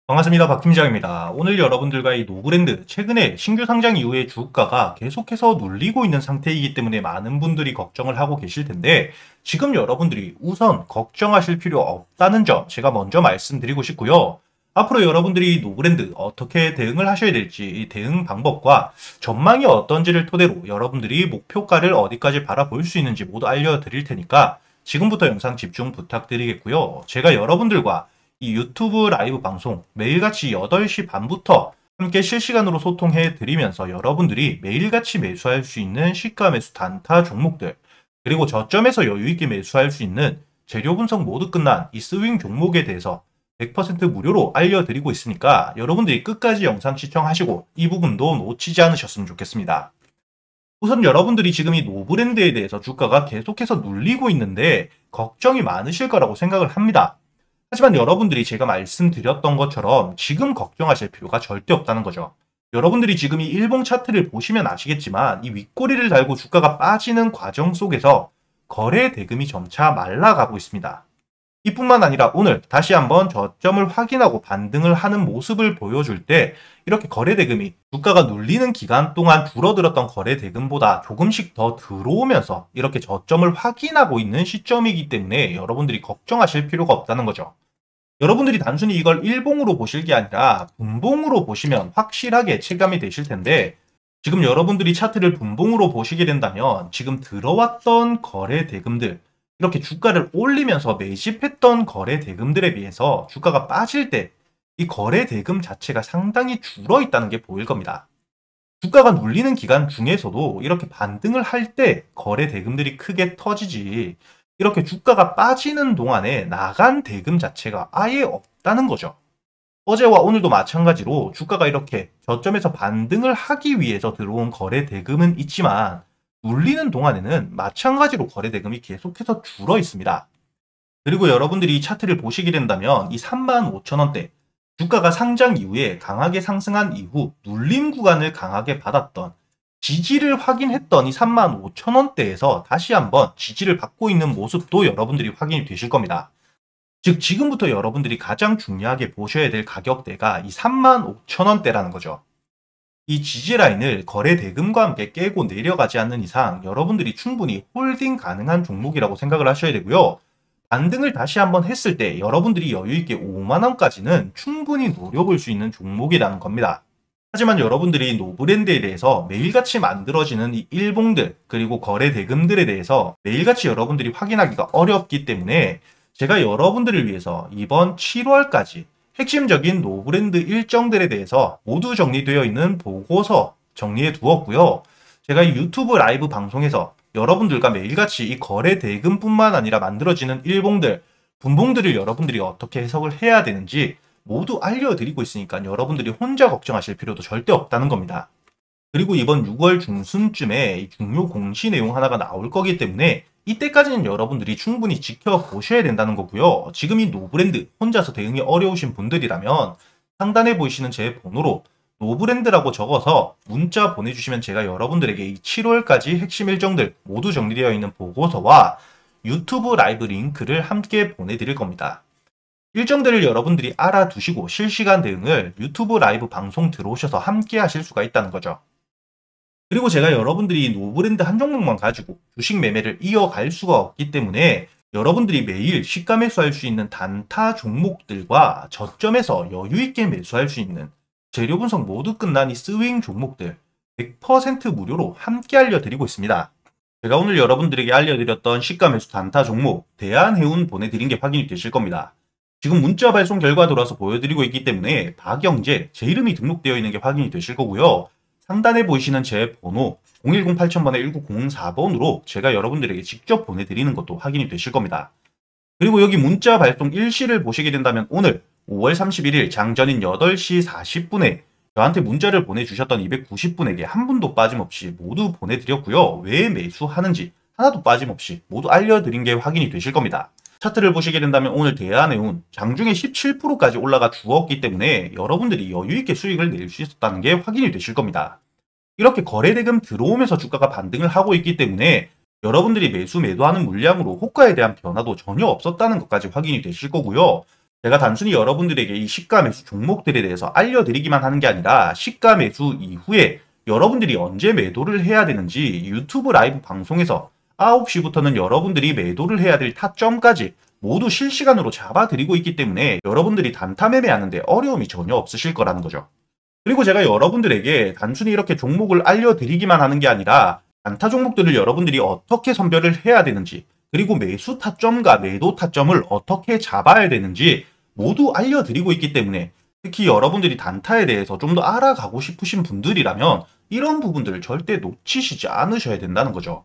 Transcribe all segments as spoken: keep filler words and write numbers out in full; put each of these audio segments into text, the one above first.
반갑습니다. 박 팀장입니다. 오늘 여러분들과 이 노브랜드 최근에 신규 상장 이후에 주가가 계속해서 눌리고 있는 상태이기 때문에 많은 분들이 걱정을 하고 계실 텐데 지금 여러분들이 우선 걱정하실 필요 없다는 점 제가 먼저 말씀드리고 싶고요. 앞으로 여러분들이 노브랜드 어떻게 대응을 하셔야 될지 이 대응 방법과 전망이 어떤지를 토대로 여러분들이 목표가를 어디까지 바라볼 수 있는지 모두 알려드릴 테니까 지금부터 영상 집중 부탁드리겠고요. 제가 여러분들과 이 유튜브 라이브 방송 매일같이 여덟 시 반부터 함께 실시간으로 소통해 드리면서 여러분들이 매일같이 매수할 수 있는 시가 매수 단타 종목들, 그리고 저점에서 여유있게 매수할 수 있는 재료 분석 모두 끝난 이 스윙 종목에 대해서 백 퍼센트 무료로 알려드리고 있으니까 여러분들이 끝까지 영상 시청하시고 이 부분도 놓치지 않으셨으면 좋겠습니다. 우선 여러분들이 지금 이 노브랜드에 대해서 주가가 계속해서 눌리고 있는데 걱정이 많으실 거라고 생각을 합니다. 하지만 여러분들이 제가 말씀드렸던 것처럼 지금 걱정하실 필요가 절대 없다는 거죠. 여러분들이 지금 이 일봉 차트를 보시면 아시겠지만 이 윗꼬리를 달고 주가가 빠지는 과정 속에서 거래 대금이 점차 말라가고 있습니다. 이뿐만 아니라 오늘 다시 한번 저점을 확인하고 반등을 하는 모습을 보여줄 때 이렇게 거래 대금이 주가가 눌리는 기간 동안 줄어들었던 거래 대금보다 조금씩 더 들어오면서 이렇게 저점을 확인하고 있는 시점이기 때문에 여러분들이 걱정하실 필요가 없다는 거죠. 여러분들이 단순히 이걸 일봉으로 보실 게 아니라 분봉으로 보시면 확실하게 체감이 되실 텐데 지금 여러분들이 차트를 분봉으로 보시게 된다면 지금 들어왔던 거래 대금들, 이렇게 주가를 올리면서 매집했던 거래 대금들에 비해서 주가가 빠질 때 이 거래 대금 자체가 상당히 줄어 있다는 게 보일 겁니다. 주가가 눌리는 기간 중에서도 이렇게 반등을 할 때 거래 대금들이 크게 터지지 이렇게 주가가 빠지는 동안에 나간 대금 자체가 아예 없다는 거죠. 어제와 오늘도 마찬가지로 주가가 이렇게 저점에서 반등을 하기 위해서 들어온 거래 대금은 있지만 눌리는 동안에는 마찬가지로 거래 대금이 계속해서 줄어 있습니다. 그리고 여러분들이 이 차트를 보시게 된다면 이 삼만 오천 원대 주가가 상장 이후에 강하게 상승한 이후 눌림 구간을 강하게 받았던 지지를 확인했던 이 삼만 오천 원대에서 다시 한번 지지를 받고 있는 모습도 여러분들이 확인이 되실 겁니다. 즉 지금부터 여러분들이 가장 중요하게 보셔야 될 가격대가 이 삼만 오천 원대라는 거죠. 이 지지 라인을 거래 대금과 함께 깨고 내려가지 않는 이상 여러분들이 충분히 홀딩 가능한 종목이라고 생각을 하셔야 되고요. 반등을 다시 한번 했을 때 여러분들이 여유있게 오만 원까지는 충분히 노려볼 수 있는 종목이라는 겁니다. 하지만 여러분들이 노브랜드에 대해서 매일같이 만들어지는 이 일봉들 그리고 거래 대금들에 대해서 매일같이 여러분들이 확인하기가 어렵기 때문에 제가 여러분들을 위해서 이번 칠월까지 핵심적인 노브랜드 일정들에 대해서 모두 정리되어 있는 보고서 정리해 두었고요. 제가 이 유튜브 라이브 방송에서 여러분들과 매일같이 이 거래 대금뿐만 아니라 만들어지는 일봉들, 분봉들을 여러분들이 어떻게 해석을 해야 되는지 모두 알려드리고 있으니까 여러분들이 혼자 걱정하실 필요도 절대 없다는 겁니다. 그리고 이번 유월 중순쯤에 중요 공시 내용 하나가 나올 거기 때문에 이때까지는 여러분들이 충분히 지켜보셔야 된다는 거고요. 지금 이 노브랜드 혼자서 대응이 어려우신 분들이라면 상단에 보이시는 제 번호로 노브랜드라고 적어서 문자 보내주시면 제가 여러분들에게 이 칠월까지 핵심 일정들 모두 정리되어 있는 보고서와 유튜브 라이브 링크를 함께 보내드릴 겁니다. 일정들을 여러분들이 알아두시고 실시간 대응을 유튜브 라이브 방송 들어오셔서 함께 하실 수가 있다는 거죠. 그리고 제가 여러분들이 노브랜드 한 종목만 가지고 주식 매매를 이어갈 수가 없기 때문에 여러분들이 매일 시가 매수할 수 있는 단타 종목들과 저점에서 여유있게 매수할 수 있는 재료 분석 모두 끝난 이 스윙 종목들 백 퍼센트 무료로 함께 알려드리고 있습니다. 제가 오늘 여러분들에게 알려드렸던 시가 매수 단타 종목 대한해운 보내드린 게 확인이 되실 겁니다. 지금 문자 발송 결과 들어와서 보여드리고 있기 때문에 박영재 제 이름이 등록되어 있는 게 확인이 되실 거고요. 상단에 보이시는 제 번호 공일공 팔천 번에 일구공사 번으로 제가 여러분들에게 직접 보내드리는 것도 확인이 되실 겁니다. 그리고 여기 문자 발송 일시를 보시게 된다면 오늘 오월 삼십일일 장전인 여덟 시 사십 분에 저한테 문자를 보내주셨던 이백구십 분에게 한 분도 빠짐없이 모두 보내드렸고요. 왜 매수하는지 하나도 빠짐없이 모두 알려드린 게 확인이 되실 겁니다. 차트를 보시게 된다면 오늘 대한해운 장중에 십칠 퍼센트까지 올라가 주었기 때문에 여러분들이 여유있게 수익을 낼 수 있었다는 게 확인이 되실 겁니다. 이렇게 거래대금 들어오면서 주가가 반등을 하고 있기 때문에 여러분들이 매수 매도하는 물량으로 호가에 대한 변화도 전혀 없었다는 것까지 확인이 되실 거고요. 제가 단순히 여러분들에게 이 시가 매수 종목들에 대해서 알려드리기만 하는 게 아니라 시가 매수 이후에 여러분들이 언제 매도를 해야 되는지 유튜브 라이브 방송에서 아홉 시부터는 여러분들이 매도를 해야 될 타점까지 모두 실시간으로 잡아드리고 있기 때문에 여러분들이 단타 매매하는데 어려움이 전혀 없으실 거라는 거죠. 그리고 제가 여러분들에게 단순히 이렇게 종목을 알려드리기만 하는 게 아니라 단타 종목들을 여러분들이 어떻게 선별을 해야 되는지, 그리고 매수 타점과 매도 타점을 어떻게 잡아야 되는지 모두 알려드리고 있기 때문에 특히 여러분들이 단타에 대해서 좀 더 알아가고 싶으신 분들이라면 이런 부분들을 절대 놓치시지 않으셔야 된다는 거죠.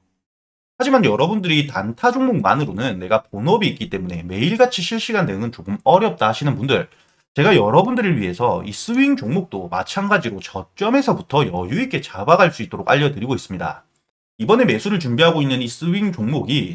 하지만 여러분들이 단타 종목만으로는 내가 본업이 있기 때문에 매일같이 실시간 대응은 조금 어렵다 하시는 분들, 제가 여러분들을 위해서 이 스윙 종목도 마찬가지로 저점에서부터 여유있게 잡아갈 수 있도록 알려드리고 있습니다. 이번에 매수를 준비하고 있는 이 스윙 종목이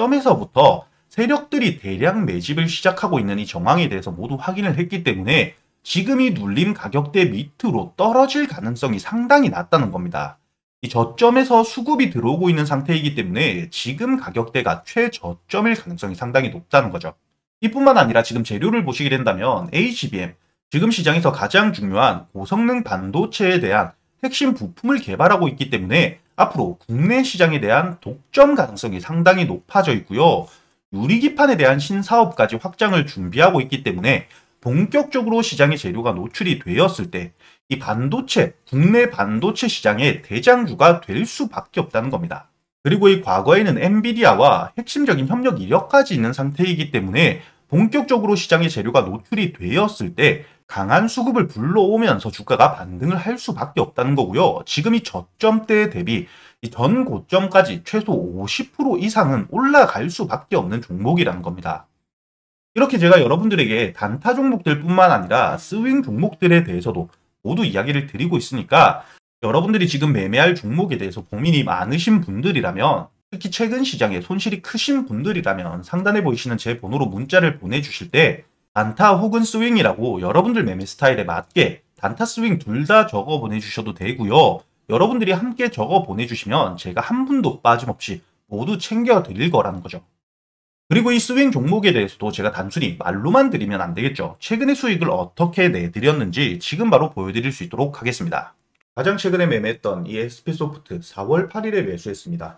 저점에서부터 세력들이 대량 매집을 시작하고 있는 이 정황에 대해서 모두 확인을 했기 때문에 지금 이 눌림 가격대 밑으로 떨어질 가능성이 상당히 낮다는 겁니다. 이 저점에서 수급이 들어오고 있는 상태이기 때문에 지금 가격대가 최저점일 가능성이 상당히 높다는 거죠. 이뿐만 아니라 지금 재료를 보시게 된다면 에이치비엠, 지금 시장에서 가장 중요한 고성능 반도체에 대한 핵심 부품을 개발하고 있기 때문에 앞으로 국내 시장에 대한 독점 가능성이 상당히 높아져 있고요. 유리기판에 대한 신사업까지 확장을 준비하고 있기 때문에 본격적으로 시장의 재료가 노출이 되었을 때 이 반도체, 국내 반도체 시장의 대장주가 될 수밖에 없다는 겁니다. 그리고 이 과거에는 엔비디아와 핵심적인 협력 이력까지 있는 상태이기 때문에 본격적으로 시장의 재료가 노출이 되었을 때 강한 수급을 불러오면서 주가가 반등을 할 수밖에 없다는 거고요. 지금 이 저점대 대비 이 전 고점까지 최소 오십 퍼센트 이상은 올라갈 수밖에 없는 종목이라는 겁니다. 이렇게 제가 여러분들에게 단타 종목들 뿐만 아니라 스윙 종목들에 대해서도 모두 이야기를 드리고 있으니까 여러분들이 지금 매매할 종목에 대해서 고민이 많으신 분들이라면, 특히 최근 시장에 손실이 크신 분들이라면 상단에 보이시는 제 번호로 문자를 보내주실 때 단타 혹은 스윙이라고 여러분들 매매 스타일에 맞게 단타 스윙 둘 다 적어 보내주셔도 되고요. 여러분들이 함께 적어 보내주시면 제가 한 분도 빠짐없이 모두 챙겨 드릴 거라는 거죠. 그리고 이 스윙 종목에 대해서도 제가 단순히 말로만 드리면 안 되겠죠. 최근의 수익을 어떻게 내드렸는지 지금 바로 보여드릴 수 있도록 하겠습니다. 가장 최근에 매매했던 이 에스피소프트 사월 팔일에 매수했습니다.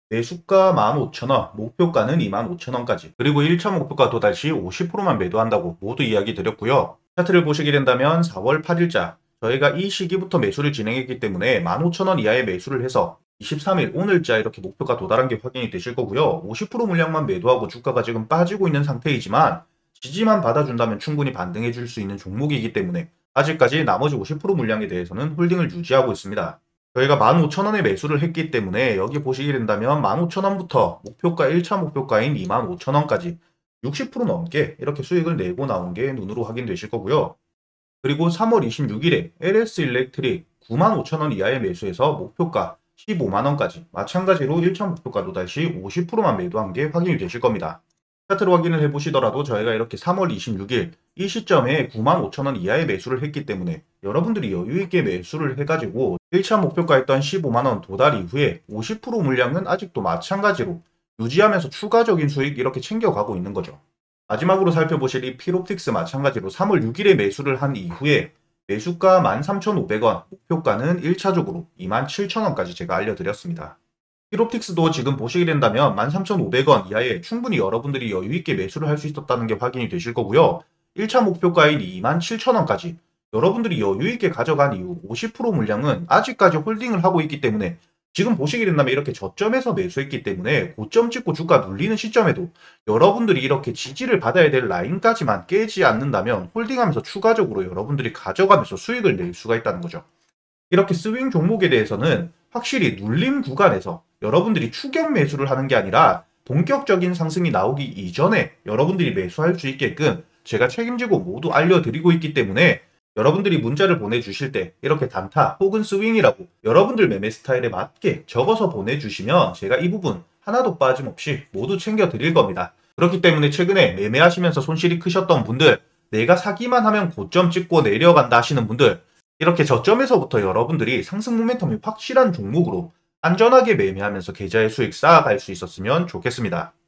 매수가 만 오천 원, 목표가는 이만 오천 원까지, 그리고 일 차 목표가 도달 시 오십 퍼센트만 매도한다고 모두 이야기 드렸고요. 차트를 보시게 된다면 사월 팔일자 저희가 이 시기부터 매수를 진행했기 때문에 만 오천 원 이하의 매수를 해서 이십삼일 오늘자 이렇게 목표가 도달한 게 확인이 되실 거고요. 오십 퍼센트 물량만 매도하고 주가가 지금 빠지고 있는 상태이지만 지지만 받아준다면 충분히 반등해 줄 수 있는 종목이기 때문에 아직까지 나머지 오십 퍼센트 물량에 대해서는 홀딩을 유지하고 있습니다. 저희가 만 오천 원에 매수를 했기 때문에 여기 보시게 된다면 만 오천 원부터 목표가 일 차 목표가인 이만 오천 원까지 육십 퍼센트 넘게 이렇게 수익을 내고 나온 게 눈으로 확인되실 거고요. 그리고 삼월 이십육일에 엘에스 일렉트릭 구만 오천 원 이하의 매수해서 목표가 십오만 원까지 마찬가지로 일 차 목표가 도달 시 오십 퍼센트만 매도한 게 확인이 되실 겁니다. 차트로 확인을 해보시더라도 저희가 이렇게 삼월 이십육일 이 시점에 구만 오천 원 이하의 매수를 했기 때문에 여러분들이 여유있게 매수를 해가지고 일 차 목표가였던 십오만 원 도달 이후에 오십 퍼센트 물량은 아직도 마찬가지로 유지하면서 추가적인 수익 이렇게 챙겨가고 있는 거죠. 마지막으로 살펴보실 이 필옵틱스 마찬가지로 삼월 육일에 매수를 한 이후에 매수가 만 삼천오백 원, 목표가는 일 차적으로 이만 칠천 원까지 제가 알려드렸습니다. 필옵틱스도 지금 보시게 된다면 만 삼천오백 원 이하에 충분히 여러분들이 여유있게 매수를 할 수 있었다는 게 확인이 되실 거고요. 일 차 목표가인 이만 칠천 원까지 여러분들이 여유있게 가져간 이후 오십 퍼센트 물량은 아직까지 홀딩을 하고 있기 때문에 지금 보시게 된다면 이렇게 저점에서 매수했기 때문에 고점 찍고 주가 눌리는 시점에도 여러분들이 이렇게 지지를 받아야 될 라인까지만 깨지 않는다면 홀딩하면서 추가적으로 여러분들이 가져가면서 수익을 낼 수가 있다는 거죠. 이렇게 스윙 종목에 대해서는 확실히 눌림 구간에서 여러분들이 추격 매수를 하는 게 아니라 본격적인 상승이 나오기 이전에 여러분들이 매수할 수 있게끔 제가 책임지고 모두 알려드리고 있기 때문에 여러분들이 문자를 보내주실 때 이렇게 단타 혹은 스윙이라고 여러분들 매매 스타일에 맞게 적어서 보내주시면 제가 이 부분 하나도 빠짐없이 모두 챙겨드릴 겁니다. 그렇기 때문에 최근에 매매하시면서 손실이 크셨던 분들, 내가 사기만 하면 고점 찍고 내려간다 하시는 분들, 이렇게 저점에서부터 여러분들이 상승 모멘텀이 확실한 종목으로 안전하게 매매하면서 계좌의 수익 쌓아갈 수 있었으면 좋겠습니다.